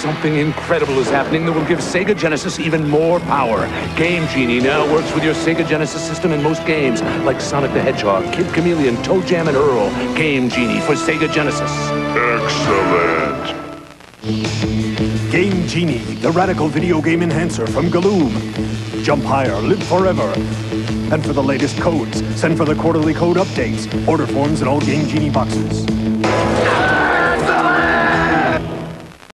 Something incredible is happening that will give Sega Genesis even more power. Game Genie now works with your Sega Genesis system in most games, like Sonic the Hedgehog, Kid Chameleon, Toe Jam, and Earl. Game Genie for Sega Genesis. Excellent. Game Genie, the radical video game enhancer from Galoob. Jump higher, live forever. And for the latest codes, send for the quarterly code updates. Order forms in all Game Genie boxes.